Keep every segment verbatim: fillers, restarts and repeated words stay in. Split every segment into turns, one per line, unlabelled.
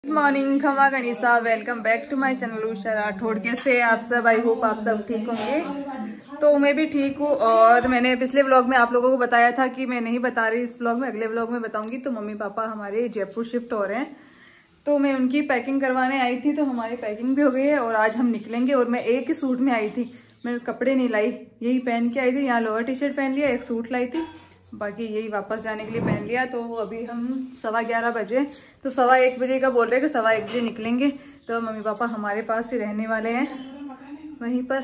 Good morning, खमा गणिसा। Welcome back to my channel Usha Rathore. कैसे आप सब? आई होप आप सब ठीक होंगे। तो मैं भी ठीक हूँ। और मैंने पिछले व्लॉग में आप लोगों को बताया था कि मैं नहीं बता रही इस व्लॉग में, अगले व्लॉग में बताऊंगी। तो मम्मी पापा हमारे जयपुर शिफ्ट हो रहे हैं, तो मैं उनकी पैकिंग करवाने आई थी। तो हमारी पैकिंग भी हो गई है और आज हम निकलेंगे। और मैं एक ही सूट में आई थी, मैं कपड़े नहीं लाई, यही पहन के आई थी। यहाँ लोअर टी शर्ट पहन लिया, एक सूट लाई थी, बाकी यही वापस जाने के लिए पहन लिया। तो अभी हम सवा ग्यारह बजे, तो सवा एक बजे का बोल रहे हैं कि सवा एक बजे निकलेंगे। तो मम्मी पापा हमारे पास ही रहने वाले हैं वहीं पर।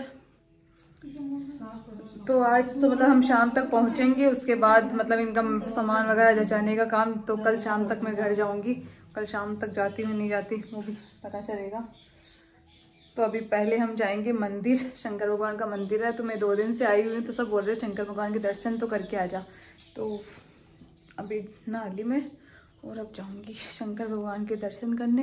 तो आज तो मतलब हम शाम तक पहुंचेंगे, उसके बाद मतलब इनका सामान वगैरह जचाने का काम, तो कल शाम तक मैं घर जाऊंगी। कल शाम तक जाती हूँ नहीं जाती वो भी पता चलेगा। तो अभी पहले हम जाएंगे मंदिर, शंकर भगवान का मंदिर है। तो मैं दो दिन से आई हुई हूँ, तो सब बोल रहे हैं शंकर भगवान के दर्शन तो करके आ जा। तो अभी नहा ली मैं और अब जाऊंगी शंकर भगवान के दर्शन करने।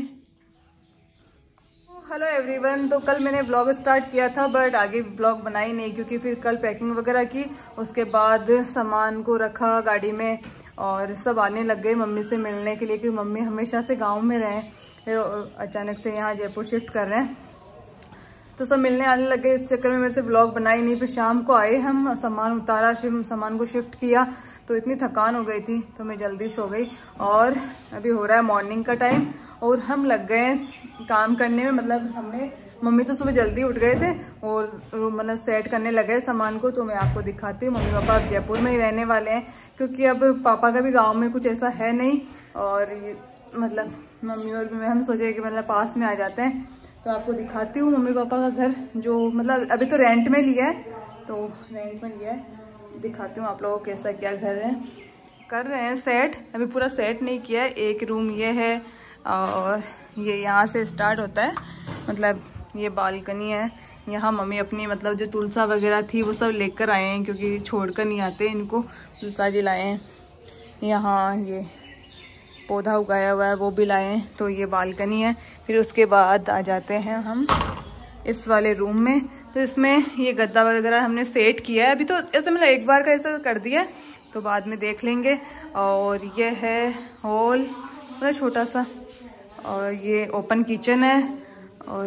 Hello everyone. तो कल मैंने ब्लॉग स्टार्ट किया था, बट आगे ब्लॉग बनाई नहीं, क्योंकि फिर कल पैकिंग वगैरह की, उसके बाद सामान को रखा गाड़ी में और सब आने लग गए मम्मी से मिलने के लिए, क्योंकि मम्मी हमेशा से गाँव में रहे, अचानक से यहाँ जयपुर शिफ्ट कर रहे हैं, तो सब मिलने आने लगे। इस चक्कर में मेरे से ब्लॉग बनाई नहीं। फिर शाम को आए हम, सामान उतारा, सामान को शिफ्ट किया, तो इतनी थकान हो गई थी तो मैं जल्दी सो गई। और अभी हो रहा है मॉर्निंग का टाइम और हम लग गए काम करने में। मतलब हमने मम्मी तो सुबह जल्दी उठ गए थे और मतलब सेट करने लगे सामान को। तो मैं आपको दिखाती हूँ। मम्मी पापा अब जयपुर में ही रहने वाले हैं, क्योंकि अब पापा का भी गाँव में कुछ ऐसा है नहीं। और ये मतलब मम्मी और मैं हम सोचे कि मतलब पास में आ जाते हैं। तो आपको दिखाती हूँ मम्मी पापा का घर, जो मतलब अभी तो रेंट में लिया है, तो रेंट में लिया है। दिखाती हूँ आप लोगों को कैसा क्या घर है। कर रहे हैं सेट, अभी पूरा सेट नहीं किया है। एक रूम ये है और ये यहाँ से स्टार्ट होता है, मतलब ये बालकनी है। यहाँ मम्मी अपनी मतलब जो तुलसा वगैरह थी वो सब लेकर आए हैं, क्योंकि छोड़कर नहीं आते इनको, तुलसा जी लाए हैं। यहाँ ये पौधा उगाया हुआ है वो भी लाए हैं। तो ये बालकनी है। फिर उसके बाद आ जाते हैं हम इस वाले रूम में। तो इसमें ये गद्दा वगैरह हमने सेट किया है। अभी तो ऐसे मतलब एक बार का ऐसा कर दिया है, तो बाद में देख लेंगे। और ये है हॉल, बड़ा छोटा सा, और ये ओपन किचन है, और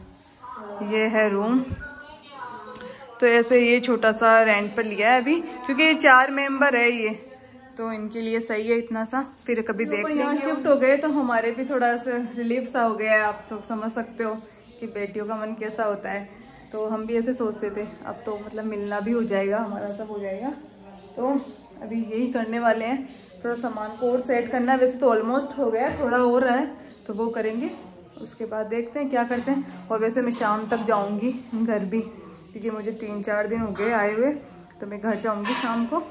ये है रूम। तो ऐसे ये छोटा सा रेंट पर लिया है अभी, क्योंकि ये चार मेंबर है ये, तो इनके लिए सही है इतना सा। फिर कभी देख लेंगे। यहाँ शिफ्ट हो गए तो हमारे भी थोड़ा सा रिलीफ सा हो गया है। आप लोग समझ सकते हो कि बेटियों का मन कैसा होता है। तो हम भी ऐसे सोचते थे, अब तो मतलब मिलना भी हो जाएगा, हमारा सब हो जाएगा। तो अभी यही करने वाले हैं, थोड़ा सामान को और सेट करना है। वैसे तो ऑलमोस्ट हो गया, थोड़ा और है, तो वो करेंगे। उसके बाद देखते हैं क्या करते हैं। और वैसे मैं शाम तक जाऊँगी घर भी, क्योंकि मुझे तीन चार दिन हो गए आए हुए, तो मैं घर जाऊँगी शाम को।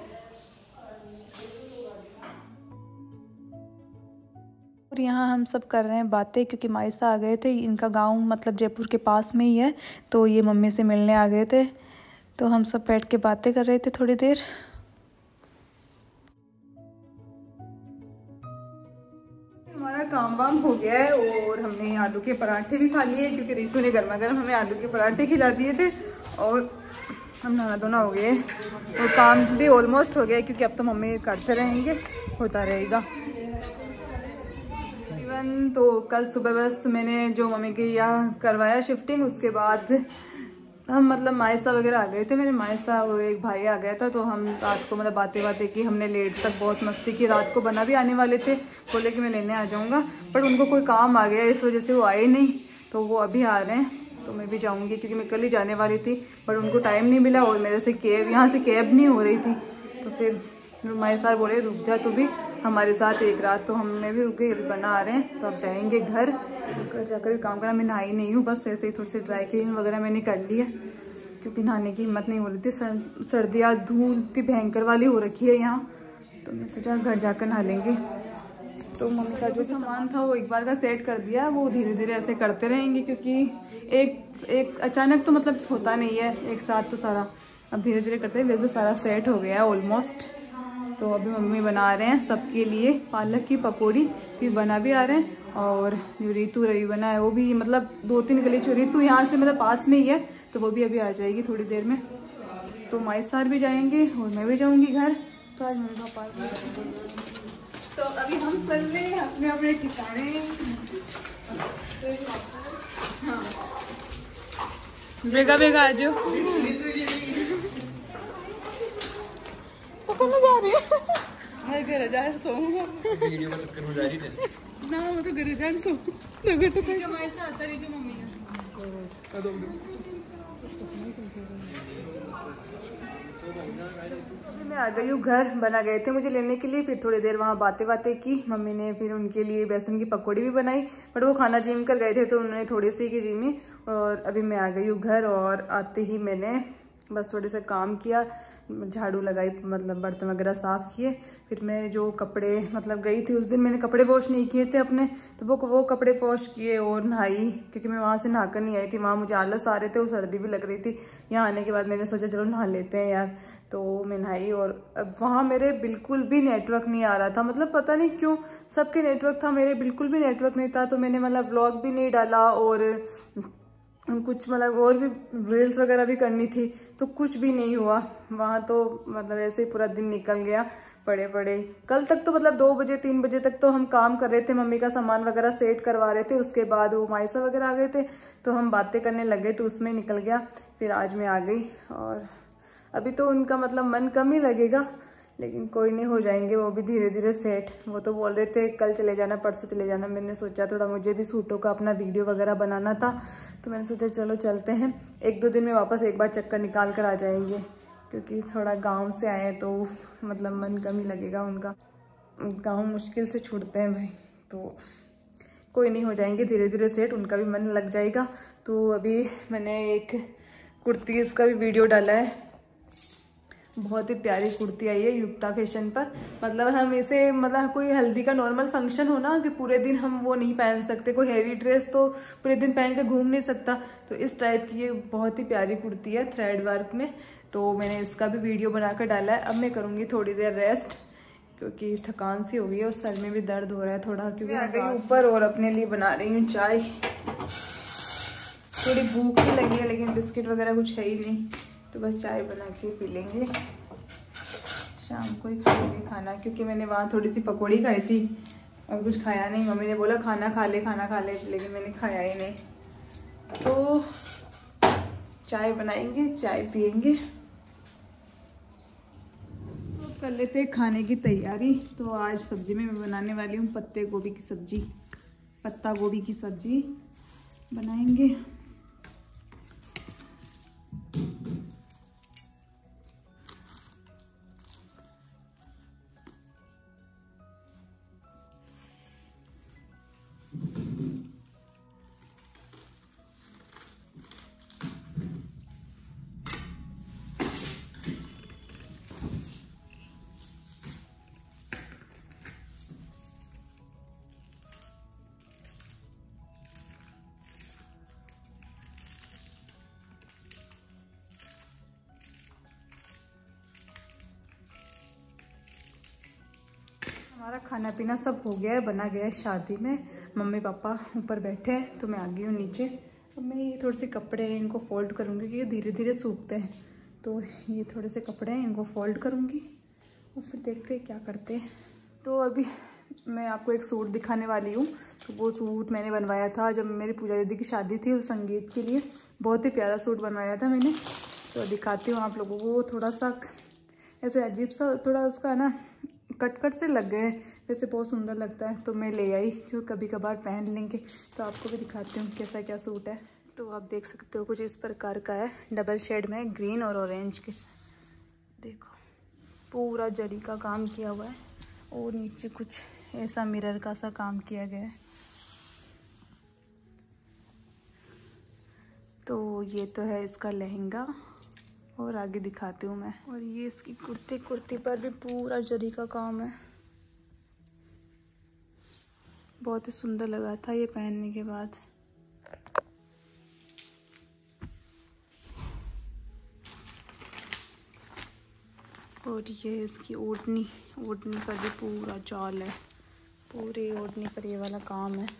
और यहाँ हम सब कर रहे हैं बातें, क्योंकि मायसा आ गए थे। इनका गांव मतलब जयपुर के पास में ही है, तो ये मम्मी से मिलने आ गए थे। तो हम सब बैठ के बातें कर रहे थे थोड़ी देर। हमारा काम वाम हो गया है और हमने आलू के पराठे भी खा लिए, क्योंकि रितु ने गर्मा गर्म हमें आलू के पराठे खिला दिए थे। और हम नहा धोना हो गए और काम भी ऑलमोस्ट हो गया, क्योंकि अब तो मम्मी करते रहेंगे, होता रहेगा। तो कल सुबह बस मैंने जो मम्मी के यहाँ करवाया शिफ्टिंग, उसके बाद हम मतलब मायसा वगैरह आ गए थे। मेरे मायसा और एक भाई आ गया था, तो हम रात को मतलब बातें बातें की हमने, लेट तक बहुत मस्ती की। रात को बना भी आने वाले थे, बोले कि मैं लेने आ जाऊँगा, पर उनको कोई काम आ गया, इस वजह से वो आए नहीं। तो वो अभी आ रहे हैं, तो मैं भी जाऊँगी, क्योंकि मैं कल ही जाने वाली थी, पर उनको टाइम नहीं मिला। और मेरे से कैब यहाँ से कैब नहीं हो रही थी, तो फिर माई साहब बोले रुक जा तू भी हमारे साथ एक रात। तो हमने भी रुक गए, अभी बना आ रहे हैं, तो अब जाएंगे घर। घर जाकर काम करना, मैं नहाई नहीं हूँ, बस ऐसे ही थोड़ी सी ड्राई क्लीन वगैरह मैंने कर ली है, क्योंकि नहाने की हिम्मत नहीं हो रही थी। सर, सर्दियाँ धूल इतनी भयंकर वाली हो रखी है यहाँ, तो मैं सोचा घर जाकर नहा लेंगे। तो मम्मी का जो सामान था वो एक बार का सेट कर दिया, वो धीरे धीरे ऐसे करते रहेंगे, क्योंकि एक एक अचानक तो मतलब होता नहीं है एक साथ तो सारा, अब धीरे धीरे करते हैं। वैसे सारा सेट हो गया है ऑलमोस्ट। तो अभी मम्मी बना रहे हैं सबके लिए पालक की पकौड़ी, भी बना भी आ रहे हैं। और जो रीतू रवि बना है वो भी, मतलब दो तीन गली जो रीतू यहाँ से मतलब पास में ही है, तो वो भी अभी आ जाएगी थोड़ी देर में। तो माई सार भी जाएंगे और मैं भी जाऊँगी घर। तो आज मम्मी पापा तो अभी हम चल रहे हैं अपने अपने ठिकाने। हाँ बेगा बेगा आ जाओ। तो कहाँ जा रही है? मैं घर जा सो वीडियो का चक्कर में जा रही थी ना, मैं तो घर जा सो तो घर तो कोई हमारे साथ आता रही जो मम्मी का। मैं आ गई हूँ घर, बना गए थे मुझे लेने के लिए। फिर थोड़ी देर वहाँ बातें बातें की मम्मी ने। फिर उनके लिए बेसन की पकौड़ी भी बनाई, बट वो खाना जिम कर गए थे तो उन्होंने थोड़ी सी की जिमी। और अभी मैं आ गई हूँ घर, और आते ही मैंने बस थोड़े से काम किया, झाड़ू लगाई, मतलब बर्तन वगैरह साफ़ किए। फिर मैं जो कपड़े मतलब गई थी उस दिन मैंने कपड़े वॉश नहीं किए थे अपने, तो वो वो कपड़े वॉश किए और नहाई, क्योंकि मैं वहाँ से नहाकर नहीं आई थी। वहाँ मुझे आलस आ रहे थे और सर्दी भी लग रही थी। यहाँ आने के बाद मैंने सोचा चलो नहा लेते हैं यार, तो मैं नहाई। और अब वहाँ मेरे बिल्कुल भी नेटवर्क नहीं आ रहा था, मतलब पता नहीं क्यों सबके नेटवर्क था, मेरे बिल्कुल भी नेटवर्क नहीं था। तो मैंने मतलब व्लॉग भी नहीं डाला, और कुछ मतलब और भी रील्स वगैरह भी करनी थी, तो कुछ भी नहीं हुआ वहाँ। तो मतलब ऐसे ही पूरा दिन निकल गया पड़े पड़े। कल तक तो मतलब दो बजे तीन बजे तक तो हम काम कर रहे थे, मम्मी का सामान वगैरह सेट करवा रहे थे। उसके बाद वो मायसा वगैरह आ गए थे तो हम बातें करने लगे, तो उसमें निकल गया। फिर आज मैं आ गई, और अभी तो उनका मतलब मन कम ही लगेगा, लेकिन कोई नहीं, हो जाएंगे वो भी धीरे धीरे सेट। वो तो बोल रहे थे कल चले जाना, परसों चले जाना। मैंने सोचा थोड़ा मुझे भी सूटों का अपना वीडियो वगैरह बनाना था, तो मैंने सोचा चलो चलते हैं। एक दो दिन में वापस एक बार चक्कर निकाल कर आ जाएंगे, क्योंकि थोड़ा गांव से आए हैं तो मतलब मन कम ही लगेगा उनका। गांव मुश्किल से छूटते हैं भाई, तो कोई नहीं, हो जाएंगे धीरे धीरे सेट, उनका भी मन लग जाएगा। तो अभी मैंने एक कुर्ती इसका भी वीडियो डाला है, बहुत ही प्यारी कुर्ती आई है युक्ता फैशन पर। मतलब हम इसे मतलब कोई हल्दी का नॉर्मल फंक्शन हो ना, कि पूरे दिन हम वो नहीं पहन सकते, कोई हैवी ड्रेस तो पूरे दिन पहन के घूम नहीं सकता, तो इस टाइप की ये बहुत ही प्यारी कुर्ती है थ्रेड वर्क में। तो मैंने इसका भी वीडियो बनाकर डाला है। अब मैं करूँगी थोड़ी देर रेस्ट, क्योंकि थकान सी हो गई है और सर में भी दर्द हो रहा है थोड़ा, क्योंकि आ गई ऊपर और अपने लिए बना रही हूँ चाय। थोड़ी भूख भी लगी है, लेकिन बिस्किट वगैरह कुछ है ही नहीं, तो बस चाय बना के पी लेंगे। शाम को ही खाएंगे खाना, क्योंकि मैंने वहाँ थोड़ी सी पकौड़ी खाई थी और कुछ खाया नहीं। मम्मी ने बोला खाना खा ले खाना खा ले, लेकिन मैंने खाया ही नहीं। तो चाय बनाएंगे, चाय पियेंगे, तो कर लेते हैं खाने की तैयारी। तो आज सब्जी में मैं बनाने वाली हूँ पत्ते गोभी की सब्जी, पत्ता गोभी की सब्जी बनाएंगे। हमारा खाना पीना सब हो गया है, बना गया है शादी में। मम्मी पापा ऊपर बैठे हैं, तो मैं आ गई हूँ नीचे। अब मैं ये थोड़े से कपड़े हैं इनको फोल्ड करूँगी, क्योंकि धीरे धीरे सूखते हैं। तो ये थोड़े से कपड़े हैं इनको फोल्ड करूँगी, और फिर देखते हैं क्या करते हैं। तो अभी मैं आपको एक सूट दिखाने वाली हूँ। तो वो सूट मैंने बनवाया था जब मेरी पूजा दीदी की शादी थी, उस संगीत के लिए। बहुत ही प्यारा सूट बनवाया था मैंने, तो दिखाती हूँ आप लोगों को। वो थोड़ा सा ऐसे अजीब सा थोड़ा उसका ना कट कट से लग गए, वैसे बहुत सुंदर लगता है, तो मैं ले आई, क्योंकि कभी कभार पहन लेंगे। तो आपको भी दिखाती हूँ कैसा क्या सूट है। तो आप देख सकते हो कुछ इस प्रकार का है, डबल शेड में ग्रीन और ऑरेंज के। देखो पूरा जरी का काम किया हुआ है, और नीचे कुछ ऐसा मिरर का सा काम किया गया है। तो ये तो है इसका लहंगा, और आगे दिखाती हूँ मैं। और ये इसकी कुर्ती, कुर्ती पर भी पूरा जरी का काम है। बहुत ही सुंदर लगा था ये पहनने के बाद। और ये इसकी ओढ़नी, ओढ़नी पर भी पूरा जाल है, पूरी ओढ़नी पर ये वाला काम है।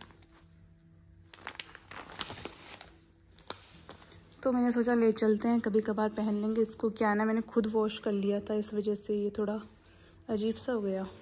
तो मैंने सोचा ले चलते हैं, कभी कभार पहन लेंगे इसको। क्या ना मैंने खुद वॉश कर लिया था, इस वजह से ये थोड़ा अजीब सा हो गया।